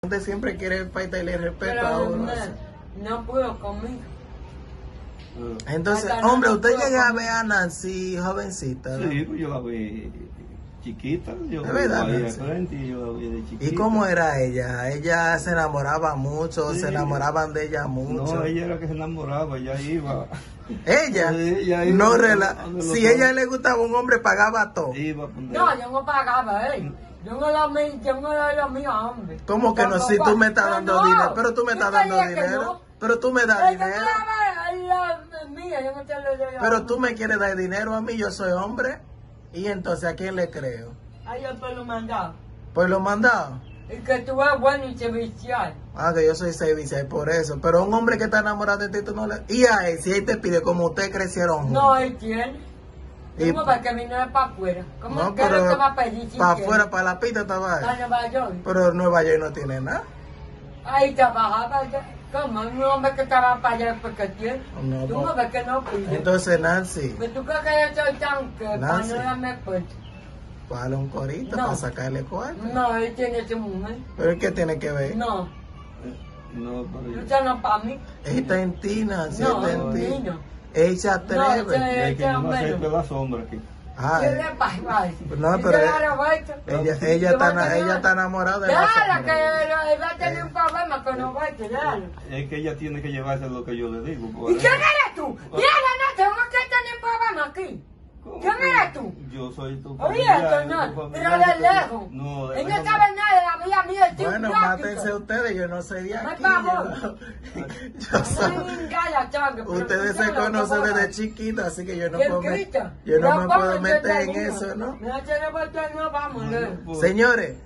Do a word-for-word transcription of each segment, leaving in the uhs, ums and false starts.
Usted siempre quiere faltarle respeto Pero a uno. no, no puedo conmigo. Entonces, Hasta hombre, no ¿usted puedo llega a conmigo. ver a Nancy jovencita? ¿no? Sí, pues yo la vi chiquita, yo ¿Es la verdad, vi al Nancy? frente y yo la vi de chiquita. ¿Y cómo era ella? ¿Ella se enamoraba mucho? Sí. ¿Se enamoraban de ella mucho? No, ella era que se enamoraba, ella iba. ¿Ella? Sí, ella iba no a- rela a donde Si los ella hombres. le gustaba un hombre, pagaba todo. Iba a poner. No, yo no pagaba, eh. Yo no lo mío, yo no lo lo mío, hombre. ¿Cómo que no? Si tú me estás dando no, dinero. Pero tú me yo estás te dando dije que dinero. no. Pero tú me das Ella dinero. no era la mía, yo no te lo doy. Pero tú me quieres dar dinero a mí, yo soy hombre. Y entonces, ¿a quién le creo? Ay, yo te lo mandaba. Pues lo mandado. Y que tú eres bueno y servicial. Ah, que yo soy servicial por eso. Pero un hombre que está enamorado de ti, tú no le... Y a él, si él te pide como ustedes crecieron No, juntos. él tiene. Y- ¿Cómo va que vino para afuera? ¿Cómo No, que lo pero que va a pedir si para quiere? afuera, para la pista estaba A él. Nueva York. Pero Nueva York no tiene nada. Ahí trabajaba allá. ¿Cómo? Un hombre que trabaja para allá porque tiene. No, Tú no. no ves que no pide. Entonces, Nancy, Pero tú crees que yo soy tan que para Nancy. no darme cuenta. dale un corito No. para sacarle cuarto. No, él tiene su mujer. ¿Pero qué tiene que ver? No, No, pero yo. eso no es para mí. Está en ti, Nancy, No, está en ti. niño. Ella se No, atreve. ese- Es que yo no acepto la sombra aquí. Ay, ¿Qué le pasa? No, ¿Y pero qué él- le Roberto? ella, ella, ¿Qué va a está, tener? ella está enamorada de la Claro, sombra. que él va a tener Eh. un problema con Roberto, claro. Es que ella tiene que llevarse lo que yo le digo. por ¿Y quién eso. eres tú? Mira, no, tengo que tener problema aquí. ¿Cómo ¿Quién que? eres tú? Yo soy tu Oye, familiar, esto tu no, familiar, pero de tu- lejos. No, de Él no lejos sabe nada de la vida mía, el tipo Bueno, práctico. mátense ustedes, yo no soy de No aquí. hay favor. Yo, yo No soy- me engaña, chango, pero Ustedes tú se sabes lo que conocen voy a desde hacer. chiquito, así que yo no ¿Quién puedo, me- grita? yo no Ya me vamos, puedo yo meter en te digo. eso, ¿no? No tiene vuelta, no vamos, ¿no? Pues, Señores,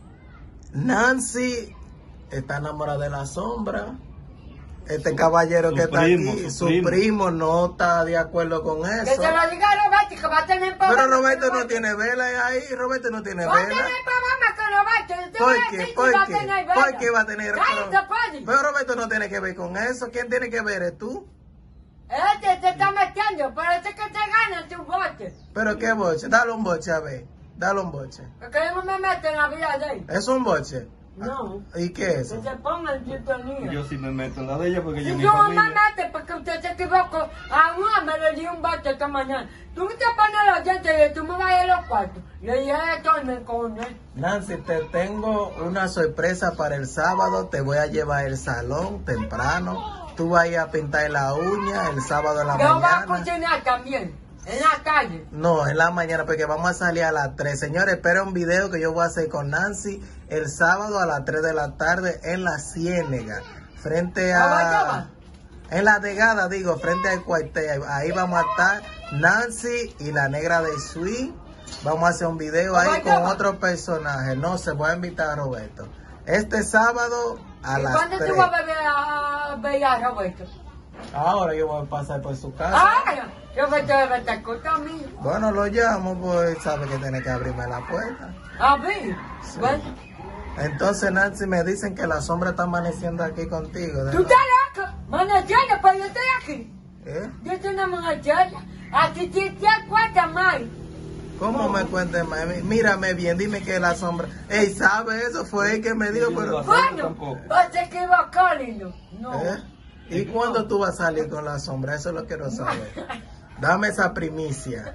Nancy está enamorada de la sombra. Este caballero Su que está primo, aquí, su su primo. primo no está de acuerdo con Que eso. se lo diga a Roberto, que va a tener problema. Pero Roberto con no Roberto. tiene vela ahí, Roberto no tiene Va a vela. tener problemas con Roberto. Yo te ¿Por voy a qué? decir que ¿Por va a qué? tener vela. ¿Por qué va a tener Cállate, Poli. Pero Roberto no tiene que ver con eso. ¿Quién tiene que ver? ¿Es tú? Este te está metiendo, pero este que te gana tu bote. ¿Pero qué boche? Dale un boche a ver. Dale un boche. Porque yo no me meto en la vida de él. ¿Es un boche? No. ¿Y qué es Que eso? se ponga el sintonía. yo sí me meto en la de ella porque ella Si es mi yo no me familia. mete porque usted se equivocó, a uno me le di un bote esta mañana. Tú te pones los dientes y tú me vas a ir a los cuartos. Le dije esto y me conoce. Nancy, te tengo una sorpresa para el sábado. Te voy a llevar al salón temprano. Tú vas a ir a pintar la uña el sábado en la Yo voy a mañana. cocinar también, en la calle. No, en la mañana, porque vamos a salir a las tres. Señores, espera un video que yo voy a hacer con Nancy el sábado a las tres de la tarde en la Ciénega. Frente ¿A a... Guayaba? En la Degada, digo, frente al cuartel. Ahí vamos a estar Nancy y la negra de Sweet. Vamos a hacer un video ¿A ahí con Guayaba? otro personaje. No, se voy a invitar a Roberto. Este sábado a ¿Y las cuándo tres. tú vas a beber a, ver a Roberto? Ahora yo voy a pasar por su casa. Ah, Roberto debe estar conmigo. Bueno, lo llamo, pues sabe que tiene que abrirme la puerta. A ver, Sí. bueno. Entonces, Nancy, me dicen que la sombra está amaneciendo aquí contigo. ¿de ¿Tú verdad? estás loco? Manachella, pues yo estoy aquí. ¿Eh? Yo soy una manachella. Aquí te te cuenta más. ¿Cómo me cuentes, mami? Mírame bien, dime que la sombra... Ey, ¿sabe eso? Fue él que me dijo, Yo no pero... lo sé. Bueno, tampoco. pues se equivocó, lindo. No. ¿Eh? ¿Y cuándo tú vas a salir con la sombra? Eso lo quiero saber. Dame esa primicia.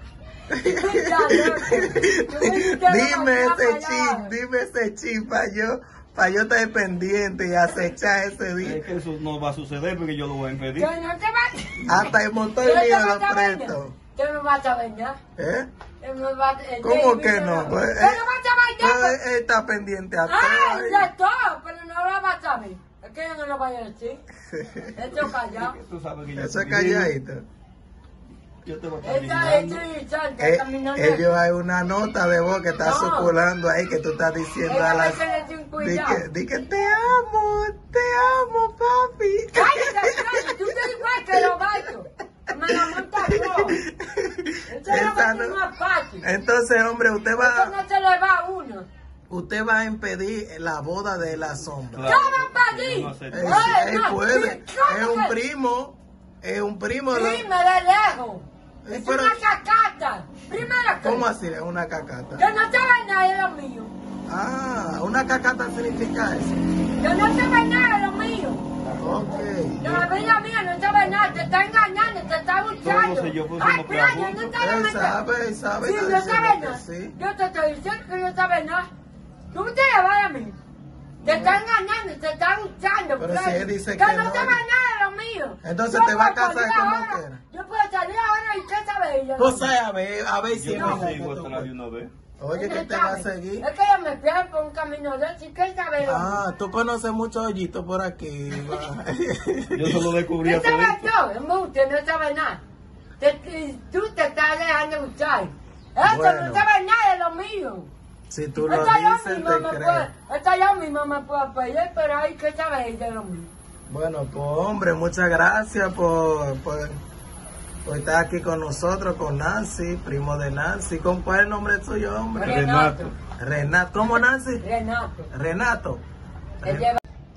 Dime ese chip, dime ese chip para yo, para yo estar pendiente y acechar ese día. Es que eso no va a suceder porque yo lo voy a impedir. Que no te va Hasta el motor ¿Qué te mío vas lo a bañar? presto. ¿Qué me vas a bañar? ¿Eh? ¿Qué me vas a- el ¿Cómo David que no no? lo- Pues, ¿Qué eh, me vas a pues, bañar? él está pendiente a Ah, todo. ya todo, pero no lo vas a ver. Es que yo no lo voy a decir. Esto callado. Tú sabes que yo Eso es estoy vivo. calladito. Yo te voy a estar Esta es vigilando. Trisanta, Eh, caminando. ellos hay una nota de voz que está No. circulando ahí que tú estás diciendo Ella a me las... tiene sin Di cuidado. que, di que te amo, te amo, papi. Cállate, cállate, tú eres igual que los gatos. Me la monta yo. Eso Esa no no- es fácil. Entonces, hombre, usted Eso va, no se le va a uno. usted va a impedir la boda de la sombra. Claro, ¡Yo no porque yo no pedí! acepto. Él, Ay, él no, puede, sí, ¿cómo es un que? primo, es un primo. ¿no? Prima de lejos. Eh, Es pero- una cacata. Primero que. ¿Cómo así? Es una cacata. Que no sabe nada de lo mío. Ah, una cacata significa eso. entonces yo puse Ay, unos mira, yo no preguntas. te Él meto. sabe, él sabe. Sí, está no diciendo sabes que nada. sí. Yo te estoy diciendo que no sabes nada. Tú te llevas a mí. Te está engañando, te está usando. Pero claro. si él dice que que no no. sabes nada de lo mío. Entonces Yo te va a puedo casar salir como ahora. quiera. Yo puedo salir ahora y qué sabes ella. Pues a ver, a ver si Yo es no verdad que sigo tú- atrás de una vez. Oye, que te va a seguir. Es que yo me pierdo por un camino de eso y qué sabes. Ah, tú conoces muchos hoyitos por aquí. va. Yo solo descubrí ¿Qué a todo sabes esto. yo? Embuste, no sabes nada. Te- te- tú te estás dejando usar. Eso Bueno. no sabes nada de lo mío. Si tú lo Esto yo dices, mismo te me creo. puedo, esto yo mismo me puedo pedir, pero hay que saber de lo mío. Bueno, pues hombre, muchas gracias por, por, por estar aquí con nosotros, con Nancy, primo de Nancy. ¿Con cuál es el nombre tuyo, hombre? Renato. Renato. ¿Cómo, Nancy? Renato. Renato. Te lleva.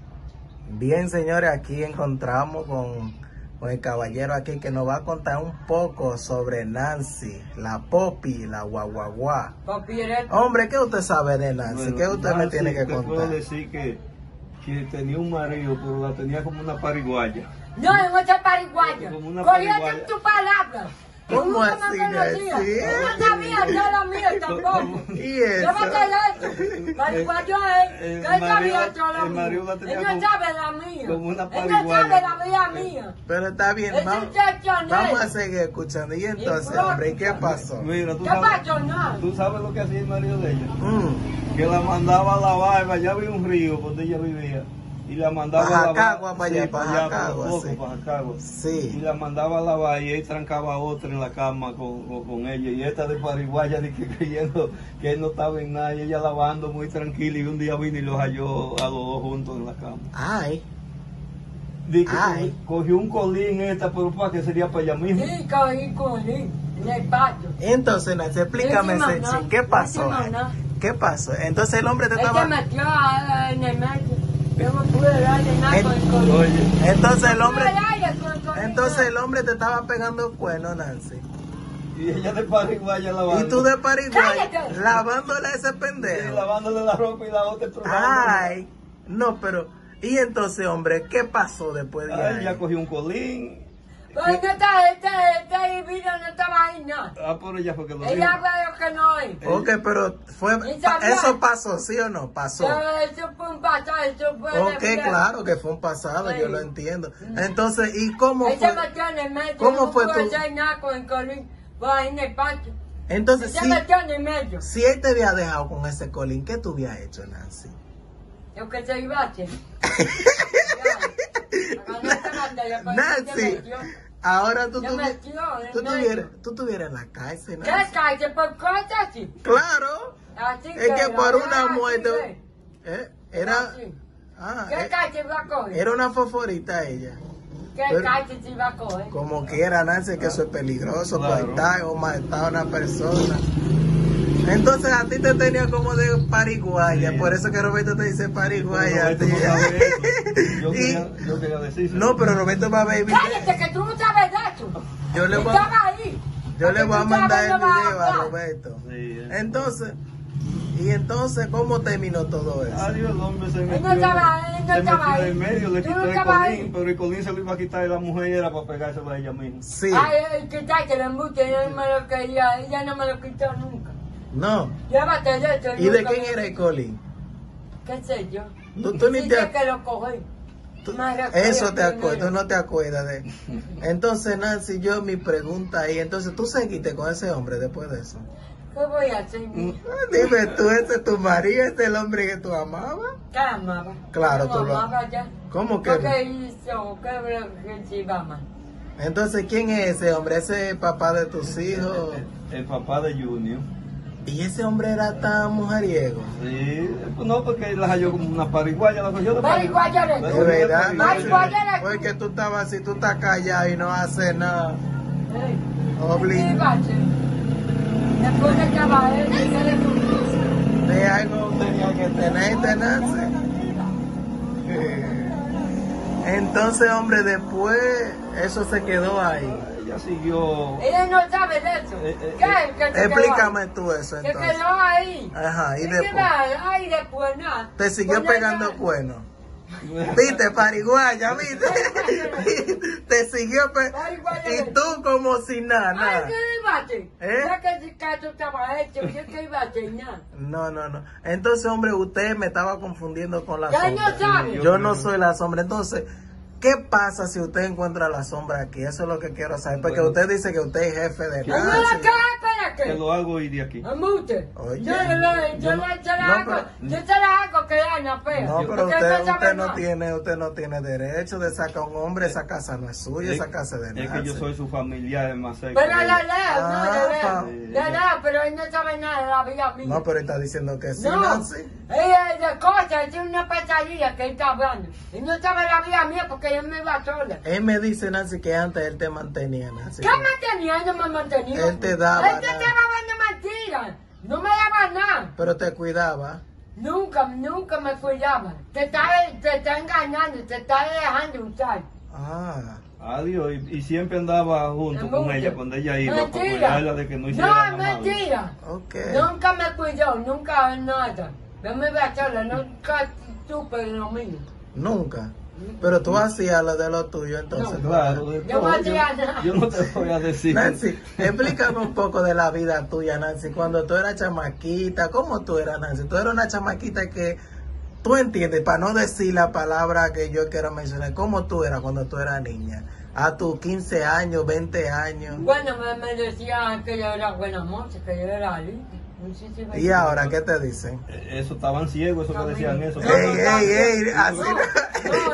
Bien, señores, aquí encontramos con, con el caballero aquí que nos va a contar un poco sobre Nancy, la Popi, la guaguaguá. Papi, eres- Hombre, ¿qué usted sabe de Nancy? Bueno, ¿Qué usted me Nancy, tiene que te puedo contar? decir que, que tenía un marido, pero la tenía como una pariguaya. No, en otra pariguaya. Como una Cogíate pariguaya. en tu palabra. ¿Cómo Tú nunca así, me conocías. Nancy? Tú no sabías de lo mío tampoco. ¿Y eso? Llévate eso. Pariguayo es. El ¿Qué marido- sabía todo lo el marido la mío? tenía Él no como- sabe la mía. como una Él no pariguaya. sabe la vida mía. Pero está bien, Es vamos, un chachonero. vamos a seguir escuchando. Y entonces, Y hombre, ¿y qué pasó? Mira, tú ¿Qué sabes, pasó? No. tú sabes lo que hacía el marido de ella. Mm, Que la mandaba a lavar, allá había un río donde ella vivía. Y la mandaba Pa' a lavar. Jacagua, para allá, Sí, pa' para allá, Jacagua, para los sí. Locos, para Jacagua. Y sí. la mandaba a lavar y él trancaba a otra en la cama con, con, con ella. Y esta de pariguaya de que creyendo que él no estaba en nada y ella lavando muy tranquila. Y un día vino y los halló a los dos juntos en la cama. Ay, Dice que Ay. cogió un colín esta, pero para que sería para ella misma. Sí, cogí con él en el patio. entonces, Nancy, explícame, Encima, Senchi, no. ¿qué pasó? Encima, no. ¿Qué pasó? Entonces el hombre te Él se estaba... metió a- en el medio. Yo me pude darle nada con el colín. Oye, Entonces el hombre... Pude darle con el colín. Entonces el hombre te estaba pegando cuernos, Nancy. y ella de pariguaya lavando. Y tú de Paraguay, Cállate. lavándole a ese Sí, pendejo. lavándole la ropa y la otra probando. Ay, no, pero... Y entonces, hombre, ¿qué pasó después de Ay, ahí? ella cogió un colín. Pues no está, este, este video no estaba ahí nada. Ah, pero ella fue que lo dijo. Ella veo que no hay. Ok, pero fue... ¿Y sabía? ¿Eso pasó, sí o no? Pasó. Eso fue un pasado, eso fue Ok, de- claro que fue un pasado, Sí. yo lo entiendo. Entonces, ¿y cómo Él se fue? metió en el medio. ¿Cómo no fue pude tu- hacer nada con el colín. Fue ahí en el patio. Él Entonces, se si, metió en el medio. si él te había dejado con ese colín, ¿qué tú habías hecho, Nancy? Lo que se iba a hacer. Nancy, ahora tú, Se tuvi- metió en tú, el tuvieras, medio. tú tuvieras en la cárcel, ¿Qué Nancy. calle por cosas así? Claro, Así es que por lo una así, muerte... ¿ves? eh, era, Así. ah, ¿Qué eh, calle iba a coger? era una foforita ella. ¿Qué pero- calle se iba a coger? Como quiera, Nancy, que eso es peligroso, Claro. cortar o matar a una persona. Entonces a ti te tenía como de pariguaya, Sí. por eso que Roberto te dice pariguaya a Roberto ti. no sabe eso. Yo Y- quería, yo quería decírselo. no, pero Roberto va a ver el video. Cállate, que tú no sabes de eso. Yo le voy a- Estaba ahí. Yo le Porque voy a tú mandar sabes, el no vas a video a hablar. Roberto. Sí, eh. Entonces, y entonces, ¿cómo terminó todo eso? Adiós, el hombre se metió, no estaba- él no se estaba metió ahí. en medio, le Tú quitó no el estabas colín, ahí. pero el colín se lo iba a quitar de la mujer y era para pegárselo a ella misma. Sí, Ay, que tal que le embuste, yo no me lo quería, ella no me lo quitó nunca. no. Llévate de esto. ¿Y de nunca quién me- era el colín? ¿Qué sé yo? No, tú ni Sí te- sé que lo cogí. Tú- Me recuerdo Eso te primero. acuerdas, tú no te acuerdas de. Entonces, Nancy, yo mi pregunta ahí, entonces tú seguiste con ese hombre después de eso. ¿Qué voy a hacer? Mm, Dime tú, ese es tu marido, ese es el hombre que tú amabas. ¿Qué amaba? Claro, ¿Cómo tú lo- amaba ya? ¿Cómo que ¿Qué no? hizo? ¿Qué que se iba mal? Entonces, ¿quién es ese hombre? ¿Ese es el papá de tus hijos? El, el papá de Junior. ¿Y ese hombre era tan mujeriego? Sí, pues no, porque la halló como una pariguaya, la cogió de Pariguaya eres tú. De verdad, Ay, Nancy, ¿cuál era? porque tú estabas así, tú estás callado y no haces nada. Ey, Obli- ¿qué iba a hacer? Después de trabajar, ¿qué le puso? De algo tenía que tener, Nancy. Eh, Entonces, hombre, después eso se quedó ahí. Ella siguió. Ella no sabe de eso. Eh, eh, ¿Qué? ¿Qué se Explícame tú eso quedó ahí? Se entonces. quedó ahí. Ajá, y ¿Y qué después. va? Ay, después nada. ¿Te siguió Cuando pegando ella- cuernos? Viste, pariguaya, viste. Te siguió, pe- y tú como si nada, Ay, nada. ¿qué iba a hacer? ¿Eh? Ya que ese caso estaba hecho, ¿yo qué iba a hacer? Nada. No, no, no. Entonces, hombre, usted me estaba confundiendo con la Ya no sombra. sabe. Yo no soy la sombra. Entonces, ¿qué pasa si usted encuentra la sombra aquí? Eso es lo que quiero saber. Porque Bueno. usted dice que usted es jefe de ¿No me la Nancy. cae para Que qué? lo hago y de aquí. Amute. Oye. Yo, yo, yo, yo, Yo no- le- se la no, hago, pero- yo se la hago que Ana fea. No, pero Porque usted, sabe usted no nada. tiene, usted no tiene derecho de sacar a un hombre. Esa casa no es suya, esa casa es de Es que yo Nancy. soy su familiar, es más seco. Pero la leo, Ah, no, la pa- leo. La leo, pero él no sabe nada de la vida mía. No, pero está diciendo que sí, No, Nancy. ella es de cosas, es una pesadilla que él está hablando. Él no sabe la vida mía porque yo me iba sola. Él me dice, Nancy, que antes él te mantenía, Nancy. ¿Qué mantenía? No me mantenía. Él te daba Él te nada. estaba dando mentiras. No me daba nada. Pero te cuidaba. Nunca, nunca me cuidaba. Te está, te está engañando, te está dejando usar. Ah. Adiós, y, y siempre andaba junto con Embuste. ella cuando ella iba para Mentira. cuidarla de que no hiciera No, nada es malo. mentira. Ok. Nunca me cuidó, nunca nada. Yo me iba sola, nunca supe lo mío. Nunca. Pero tú hacías lo de lo tuyo, entonces. No. Claro, de Yo todo. no hacía nada. yo no te voy a decir. Nancy, explícame un poco de la vida tuya, Nancy. Cuando tú eras chamaquita, ¿cómo tú eras, Nancy? Tú eras una chamaquita que, tú entiendes, para no decir la palabra que yo quiero mencionar, ¿cómo tú eras cuando tú eras niña? A tus quince años, veinte años. Bueno, me, me decían que yo era buena moza, que yo era linda. Muchísimas ¿Y ahora qué te dicen? Eh, Eso estaban ciegos, eso que decían eso. No, no, Ey, ey, ey, no, así no, no. no, yo no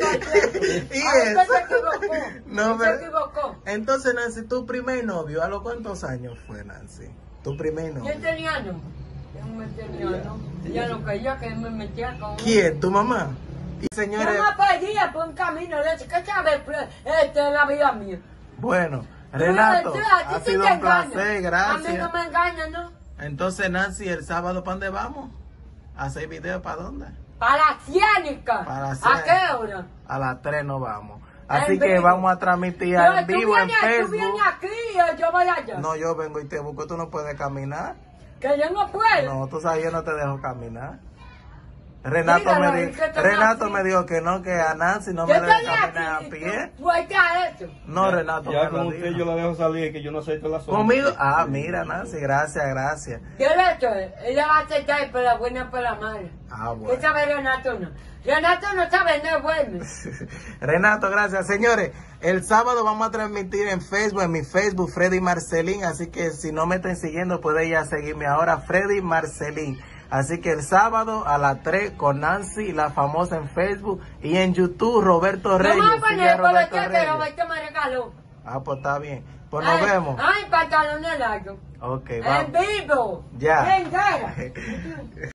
estoy ¿Y Ay, eso? usted se equivocó. No, Usted pero- se equivocó. Entonces, Nancy, tu primer novio, ¿a los cuántos años fue, Nancy? Tu primer novio. ¿Quién tenía no? ¿Quién me tenía no? Ya no quería que me metía con... ¿Quién? ¿Tu mamá? Y Yo señores, me perdía por un camino de ese. ¿Qué sabe este, la vida mía? bueno, Renato, Tú, tú, a ti ha sí sido te un placer, engañan. A mí gracias. no me engañan, ¿no? Entonces, Nancy, el sábado, ¿para dónde vamos? ¿A hacer video para dónde? Para la ciánica. Para la ¿A Ciénica. qué hora? A las tres nos vamos. Así En que vivo. vamos a transmitir No, en tú vivo en vienes- Tú vienes Facebook. aquí y yo voy allá. No, yo vengo y te busco, tú no puedes caminar. Que yo no puedo. No, tú sabes, yo no te dejo caminar. Renato, Dígalo, me, di- ¿qué te Renato hace? me dijo que no, que a Nancy no Yo me debe estoy caminar a aquí. pie. Tú fuiste a eso. No, Renato, Ya me con lo usted dijo. yo la dejo salir, que yo no acepto la sombra. Conmigo, ah, mira, Nancy, gracias, gracias. ¿Qué es esto? Ella va a aceptar por la buena y por la mala. Ah, ¿Qué bueno. sabe Renato no? Renato no sabe, no es bueno. Renato, gracias. Señores, el sábado vamos a transmitir en Facebook, en mi Facebook, Freddy Marcelín. Así que si no me están siguiendo, pueden ir a seguirme ahora, Freddy Marcelín. Así que el sábado a las tres con Nancy, la famosa en Facebook. Y en YouTube, Roberto No Reyes. me voy a Sigue a poner por Roberto el que Reyes. Roberto me regaló. Ah, pues está bien. Pues nos Ay, vemos. Ay, pantalones largos. Ok, En vamos. vivo. Ya. En cara.